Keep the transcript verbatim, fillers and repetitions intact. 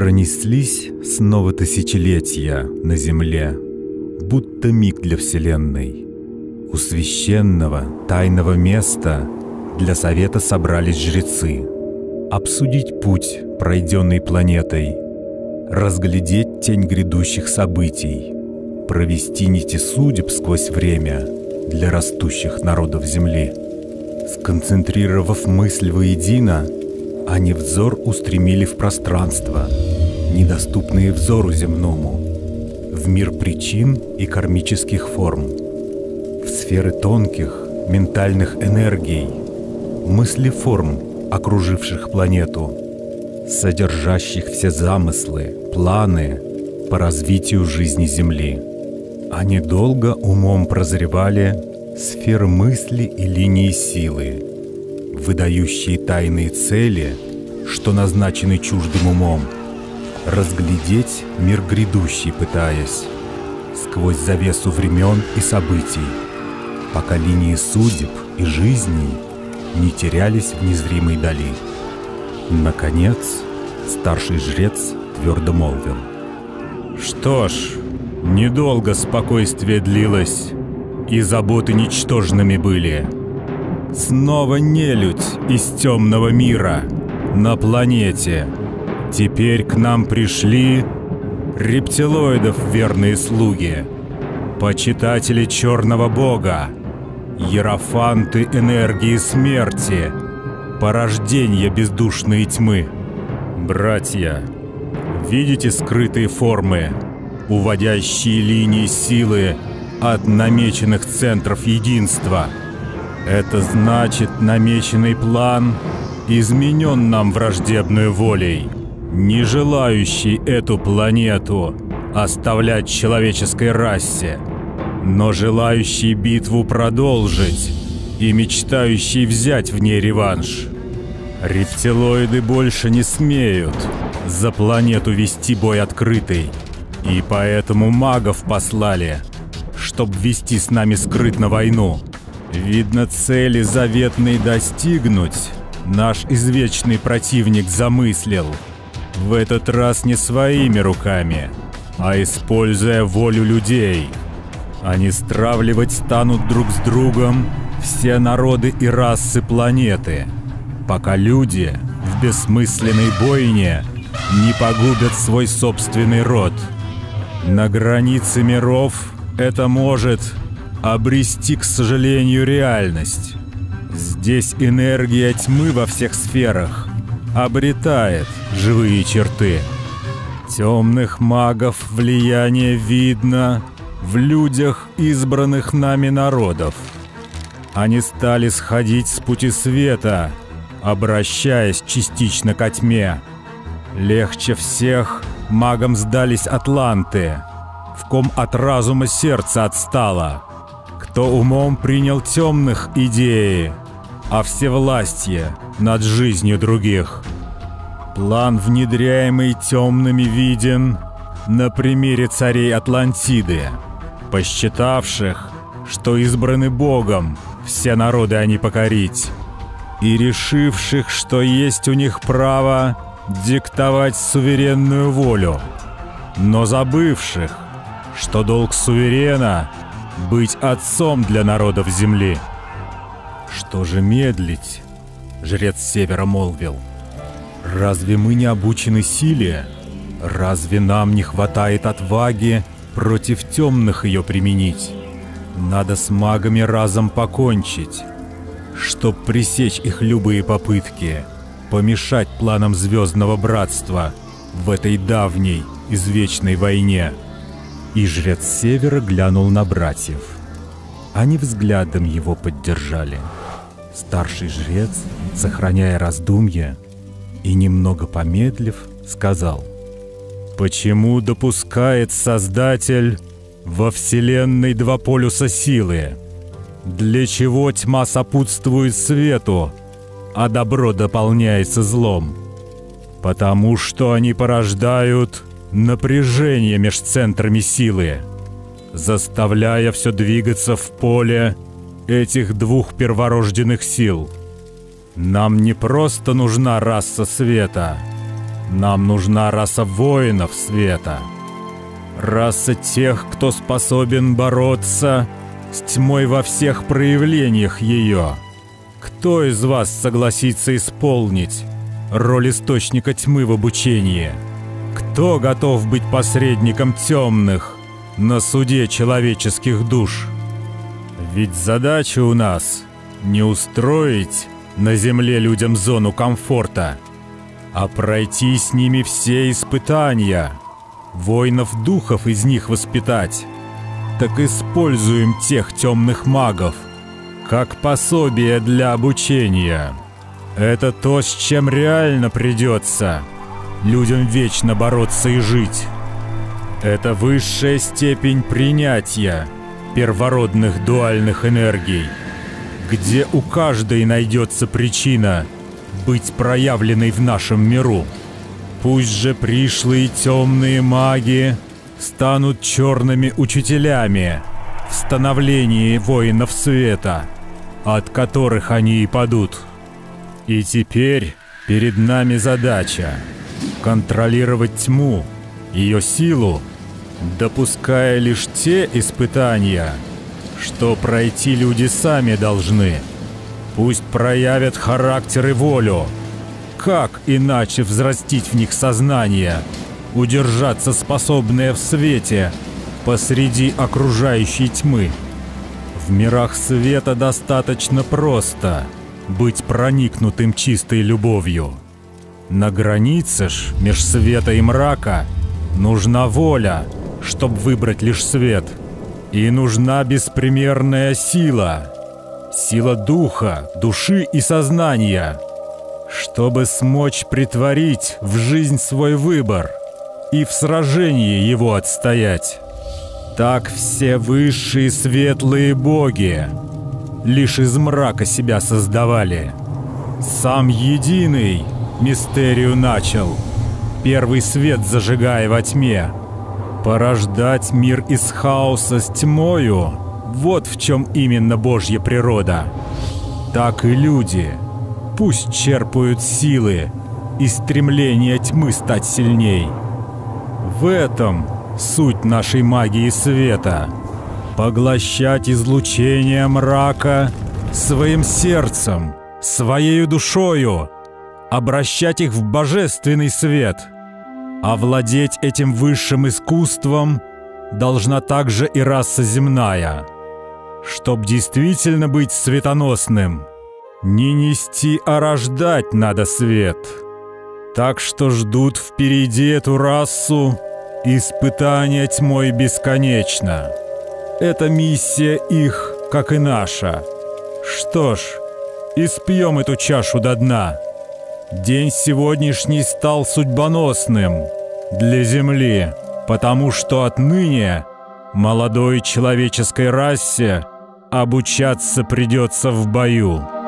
Пронеслись снова тысячелетия на земле, будто миг для Вселенной. У священного тайного места для совета собрались жрецы. Обсудить путь, пройденный планетой, разглядеть тень грядущих событий, провести нити судеб сквозь время для растущих народов Земли. Сконцентрировав мысль воедино, они взор устремили в пространство, недоступные взору земному, в мир причин и кармических форм, в сферы тонких ментальных энергий, мыслеформ, окруживших планету, содержащих все замыслы, планы по развитию жизни Земли. Они долго умом прозревали сферы мысли и линии силы, выдающие тайные цели, что назначены чуждым умом, разглядеть мир грядущий пытаясь, сквозь завесу времен и событий, пока линии судеб и жизней не терялись в незримой дали. Наконец, старший жрец твердо молвил: «Что ж, недолго спокойствие длилось, и заботы ничтожными были. Снова нелюдь из темного мира на планете. Теперь к нам пришли рептилоидов верные слуги, почитатели черного бога, иерофанты энергии смерти, порождения бездушной тьмы. Братья, видите скрытые формы, уводящие линии силы от намеченных центров единства? Это значит, намеченный план изменен нам враждебной волей, не желающей эту планету оставлять человеческой расе, но желающий битву продолжить и мечтающий взять в ней реванш. Рептилоиды больше не смеют за планету вести бой открытый, и поэтому магов послали, чтоб вести с нами скрытно войну. Видно, цели заветной достигнуть наш извечный противник замыслил, в этот раз не своими руками, а используя волю людей. Они стравливать станут друг с другом все народы и расы планеты, пока люди в бессмысленной бойне не погубят свой собственный род. На границе миров это может обрести, к сожалению, реальность. Здесь энергия тьмы во всех сферах обретает живые черты. Темных магов влияние видно в людях избранных нами народов. Они стали сходить с пути света, обращаясь частично ко тьме. Легче всех магам сдались атланты, в ком от разума сердце отстало, кто умом принял темных идеи, а всевластье над жизнью других. План, внедряемый темными, виден на примере царей Атлантиды, посчитавших, что избраны Богом все народы они покорить, и решивших, что есть у них право диктовать суверенную волю, но забывших, что долг суверена — быть отцом для народов земли. «Что же медлить?» — жрец Севера молвил. «Разве мы не обучены силе? Разве нам не хватает отваги против темных ее применить? Надо с магами разом покончить, чтоб пресечь их любые попытки, помешать планам Звездного Братства в этой давней, извечной войне». И жрец Севера глянул на братьев. Они взглядом его поддержали. Старший жрец, сохраняя раздумье и немного помедлив, сказал: «Почему допускает Создатель во Вселенной два полюса силы? Для чего тьма сопутствует свету, а добро дополняется злом? Потому что они порождают напряжение меж центрами силы, заставляя все двигаться в поле этих двух перворожденных сил. Нам не просто нужна раса света, Нам нужна раса воинов света. Раса тех, кто способен бороться с тьмой во всех проявлениях ее. Кто из вас согласится исполнить роль источника тьмы в обучении? Кто готов быть посредником темных на суде человеческих душ? Ведь задача у нас не устроить на земле людям зону комфорта, а пройти с ними все испытания, воинов духов из них воспитать. Так используем тех темных магов как пособие для обучения. Это то, с чем реально придется людям вечно бороться и жить. Это высшая степень принятия первородных дуальных энергий, где у каждой найдется причина быть проявленной в нашем миру. Пусть же пришлые темные маги станут черными учителями в становлении воинов света, от которых они и падут. И теперь перед нами задача контролировать тьму, ее силу, допуская лишь те испытания, что пройти люди сами должны. Пусть проявят характер и волю. Как иначе взрастить в них сознание, удержаться способное в свете посреди окружающей тьмы? В мирах света достаточно просто быть проникнутым чистой любовью. На границе ж меж света и мрака нужна воля, чтобы выбрать лишь свет. И нужна беспримерная сила, сила духа, души и сознания, чтобы смочь притворить в жизнь свой выбор и в сражении его отстоять. Так все высшие светлые боги лишь из мрака себя создавали. Сам Единый мистерию начал, первый свет зажигая во тьме. Порождать мир из хаоса с тьмою — вот в чем именно Божья природа. Так и люди пусть черпают силы и стремление тьмы стать сильней. В этом суть нашей магии света — поглощать излучение мрака своим сердцем, своею душою, обращать их в божественный свет. Овладеть этим высшим искусством должна также и раса земная. Чтоб действительно быть светоносным, не нести, а рождать надо свет. Так что ждут впереди эту расу испытания тьмой бесконечно. Это миссия их, как и наша. Что ж, испьем эту чашу до дна. День сегодняшний стал судьбоносным для Земли, потому что отныне молодой человеческой расе обучаться придется в бою.